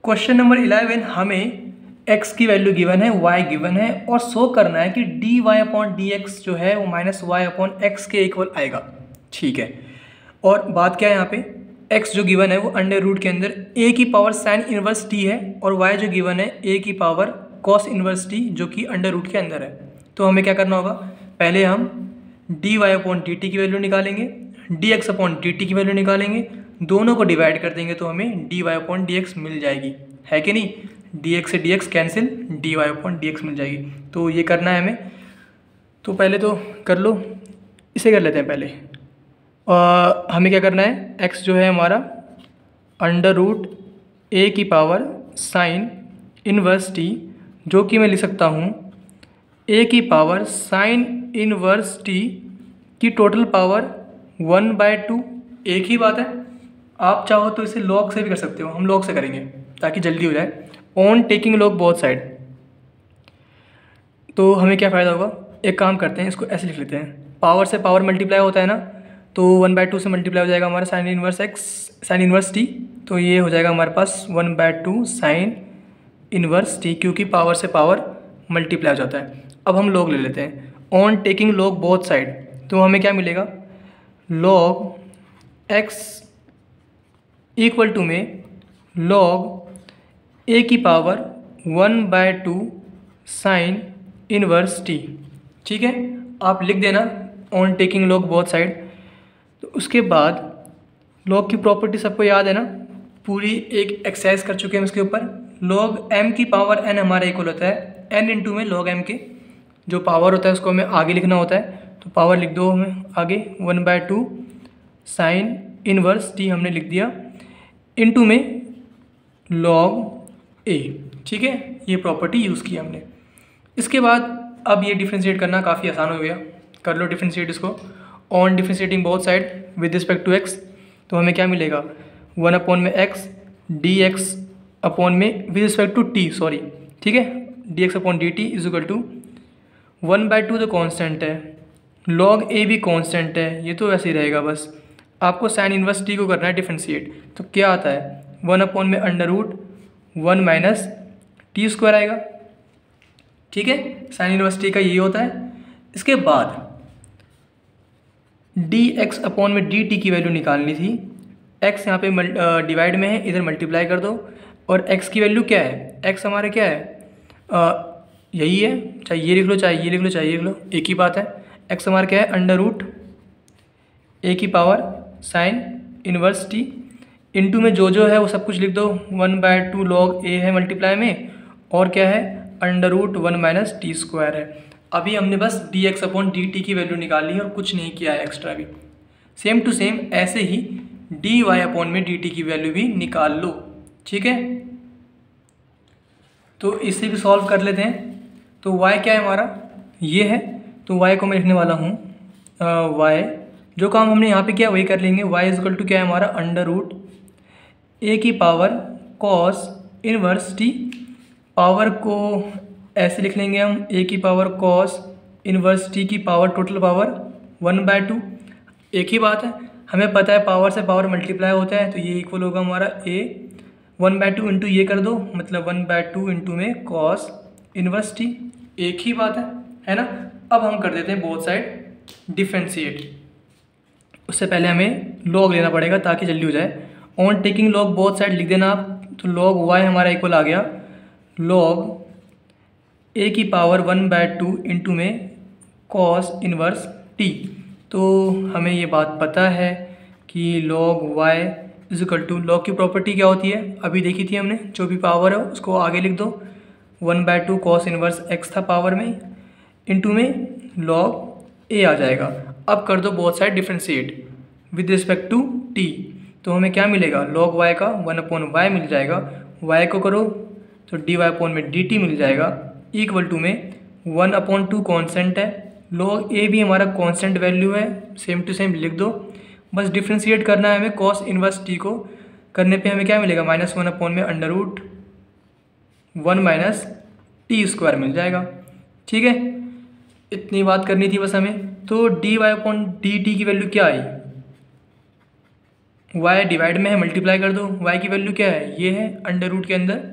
Question number 11 हमें x की value given है, y गिवन है और शो करना है कि dy अपॉन डी एक्स जो है वो माइनस वाई अपॉन एक्स के इक्वल आएगा। ठीक है, और बात क्या है यहाँ पे, x जो गिवन है वो अंडर रूट के अंदर a की पावर साइन इनवर्स t है और y जो गिवन है a की पावर कॉस इनवर्स t जो कि अंडर रूट के अंदर है। तो हमें क्या करना होगा, पहले हम dy अपॉन डी टी की वैल्यू निकालेंगे, dx अपॉन डी टी की वैल्यू निकालेंगे, दोनों को डिवाइड कर देंगे तो हमें dy अपॉन डी एक्स मिल जाएगी, है कि नहीं। dx से dx cancel, dy upon d x मिल जाएगी। तो ये करना है हमें, तो पहले तो कर लो, इसे कर लेते हैं पहले। हमें क्या करना है, x जो है हमारा अंडर रूट a की पावर साइन इनवर्स t जो कि मैं लिख सकता हूँ a की पावर साइन इनवर्स t की टोटल पावर 1/2। एक ही बात है, आप चाहो तो इसे लॉग से भी कर सकते हो, हम लॉग से करेंगे ताकि जल्दी हो जाए। On taking log both side, तो हमें क्या फ़ायदा होगा, एक काम करते हैं, इसको ऐसे लिख लेते हैं, पावर से पावर मल्टीप्लाई होता है ना, तो 1/2 से मल्टीप्लाई हो जाएगा हमारा sine inverse x sine inverse t, तो ये हो जाएगा हमारे पास 1/2 साइन इनवर्स टी, क्योंकि पावर से पावर मल्टीप्लाई हो जाता है। अब हम लॉग ले लेते हैं, on taking log both side, तो हमें क्या मिलेगा, लॉग एक्स इक्वल टू में लॉग ए की पावर 1/2 साइन इनवर्स टी। ठीक है, आप लिख देना on taking log both side. तो उसके बाद लॉग की प्रॉपर्टी सबको याद है ना, पूरी एक एक्सरसाइज कर चुके हैं उसके ऊपर। लॉग एम की पावर एन हमारा इक्वल होता है एन इंटू में लॉग एम के जो पावर होता है उसको हमें आगे लिखना होता है, तो पावर लिख दो हमें आगे 1/2 साइन इनवर्स टी हमने लिख दिया इंटू में लॉग ए। ठीक है, ये प्रॉपर्टी यूज़ की हमने। इसके बाद अब ये डिफ्रेंशिएट करना काफ़ी आसान हो गया, कर लो डिफ्रेंशिएट इसको। On differentiating both side with respect to x, तो हमें क्या मिलेगा, 1 अपॉन में एक्स डी एक्स अपॉन में with respect to t, sorry, ठीक है, d x upon d t is equal to 1/2 तो कॉन्स्टेंट है, लॉग ए भी कॉन्स्टेंट है, ये तो वैसे ही रहेगा। बस आपको साइन इनवर्स टी को करना है डिफ्रेंशिएट, तो क्या आता है, 1 अपॉन में under root 1 minus t square आएगा। ठीक है, साइन इनवर्स टी का यही होता है। इसके बाद डी एक्स अपॉन में डी टी की वैल्यू निकालनी थी, एक्स यहाँ पे डिवाइड में है, इधर मल्टीप्लाई कर दो, और एक्स की वैल्यू क्या है, एक्स हमारे क्या है, यही है, चाहे ये लिख लो चाहे ये लिख लो चाहे ये लिख लो, एक ही बात है। एक्स हमारा क्या है, अंडर रूट ए की power sine inverse t into में जो है वो सब कुछ लिख दो, 1/2 लॉग ए है मल्टीप्लाई में, और क्या है, under root 1 minus t square है। अभी हमने बस d x upon d t की वैल्यू निकाली है और कुछ नहीं किया है एक्स्ट्रा भी। सेम टू सेम ऐसे ही डी वाई अपॉन में डी टी की वैल्यू भी निकाल लो। ठीक है, तो इसे भी सॉल्व कर लेते हैं। तो y क्या है हमारा, ये है, तो y को मैं लिखने वाला हूँ y, जो काम हमने यहाँ पे किया वही कर लेंगे। y इज इक्वल टू क्या है हमारा, अंडर रूट ए की power cos inverse t, power को ऐसे लिख लेंगे हम, ए की पावर कॉस इनवर्स टी की पावर टोटल पावर 1/2। एक ही बात है, हमें पता है पावर से पावर मल्टीप्लाई होता है, तो ये इक्वल होगा हमारा ए 1/2 इंटू ये कर दो, मतलब 1/2 इंटू में कॉस इनवर्स टी, एक ही बात है ना। अब हम कर देते हैं बोथ साइड डिफ्रेंशिएट। उससे पहले हमें लॉग लेना पड़ेगा ताकि जल्दी हो जाए। On taking log both side लिख देना आप, तो लॉग वाई हमारा इक्वल आ गया लॉग ए की पावर 1/2 इंटू में कॉस इनवर्स टी। तो हमें ये बात पता है कि log y is equal to, log की प्रॉपर्टी क्या होती है अभी देखी थी हमने, जो भी पावर है उसको आगे लिख दो, 1/2 कॉस इनवर्स एक्स था पावर में, इंटू में लॉग ए आ जाएगा। अब कर दो both side differentiate with respect to t, तो हमें क्या मिलेगा, लॉग वाई का 1 अपॉन वाई मिल जाएगा, वाई को करो तो डी वाई अपॉन में डी टी मिल जाएगा, इक्वल टू में 1/2 कॉन्स्टेंट है, लॉग ए भी हमारा कॉन्स्टेंट वैल्यू है, सेम टू सेम लिख दो। बस डिफ्रेंशिएट करना है हमें कॉस इनवर्स टी को, करने पे हमें क्या मिलेगा, -1 अपॉन में under root 1 minus t square मिल जाएगा। ठीक है, इतनी बात करनी थी बस हमें। तो d y upon d t की वैल्यू क्या आई, y डिवाइड में है, मल्टीप्लाई कर दो। y की वैल्यू क्या है, ये है अंडर रूट के अंदर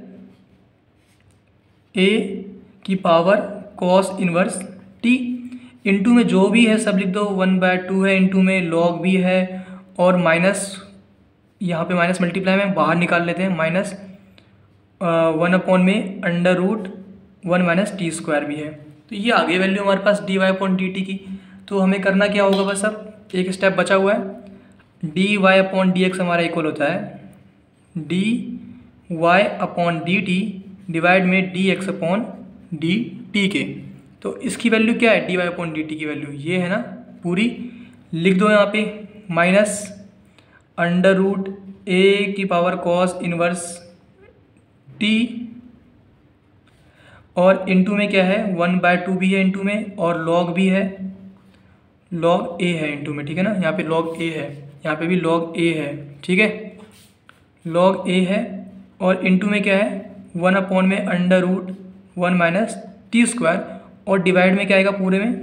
a की power cos inverse t, into में जो भी है सब लिख दो, 1/2 है, इंटू में लॉग भी है, और माइनस यहाँ पे माइनस मल्टीप्लाई में बाहर निकाल लेते हैं, माइनस 1 में under root 1 minus t square भी है। तो ये आ गई वैल्यू हमारे पास dy/dt की। तो हमें करना क्या होगा, बस अब एक स्टेप बचा हुआ है, dy/dx हमारा इक्वल होता है dy/dt डिवाइड में dx/dt के। तो इसकी वैल्यू क्या है, dy/dt की वैल्यू ये है ना, पूरी लिख दो यहाँ पे, माइनस अंडर रूट a की पावर कॉस इनवर्स t, और इंटू में क्या है 1/2 भी है इंटू में, और लॉग भी है, लॉग a है इंटू में, ठीक है ना, यहाँ पे लॉग a है, यहाँ पे भी लॉग a है, ठीक है, लॉग a है, और इंटू में क्या है 1 में under root 1 minus t square, और डिवाइड में क्या आएगा पूरे में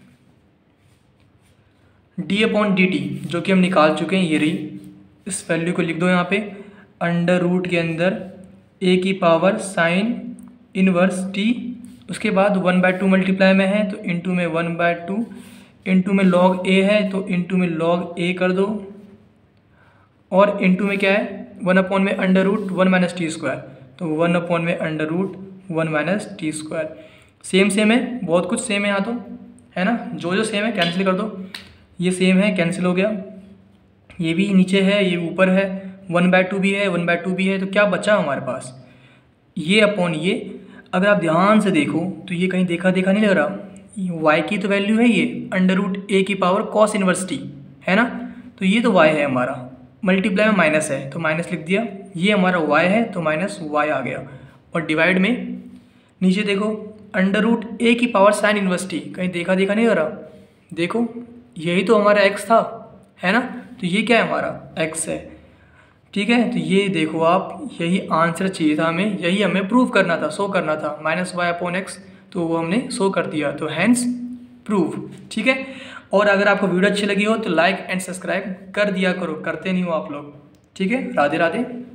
d/dt जो कि हम निकाल चुके हैं, ये रही। इस वैल्यू को लिख दो यहाँ पे, अंडर रूट के अंदर a की पावर साइन इनवर्स t, उसके बाद 1/2 मल्टीप्लाई में है तो इंटू में 1/2, इंटू में लॉग a है तो इंटू में लॉग a कर दो, और इंटू में क्या है 1 में under root 1 minus t square, तो 1 में under root 1 minus t square. Same same है, बहुत कुछ सेम है यहाँ तो, है ना, जो जो सेम है कैंसिल कर दो, ये सेम है कैंसिल हो गया, ये भी नीचे है ये ऊपर है, 1/2 भी है 1/2 भी है, तो क्या बचा हमारे पास, ये अपॉन ये। अगर आप ध्यान से देखो तो ये कहीं देखा देखा नहीं लग रहा, y की तो वैल्यू है ये अंडर रूट a की पावर कॉस इनवर्स t, है ना, तो ये तो y है हमारा, मल्टीप्लाई में माइनस है तो माइनस लिख दिया, ये हमारा y है तो माइनस y आ गया, और डिवाइड में नीचे देखो अंडर रूट a की पावर साइन इनवर्स t, कहीं देखा देखा नहीं लग रहा, देखो यही तो हमारा x था, है ना, तो ये क्या है हमारा x है, ठीक है। तो ये देखो आप, यही आंसर चाहिए था हमें, यही हमें प्रूव करना था, शो करना था, -y/x, तो वो हमने शो कर दिया, तो हैंस प्रूव, ठीक है। और अगर आपको वीडियो अच्छी लगी हो तो लाइक एंड सब्सक्राइब कर दिया करो, करते नहीं हो आप लोग, ठीक है। राधे राधे।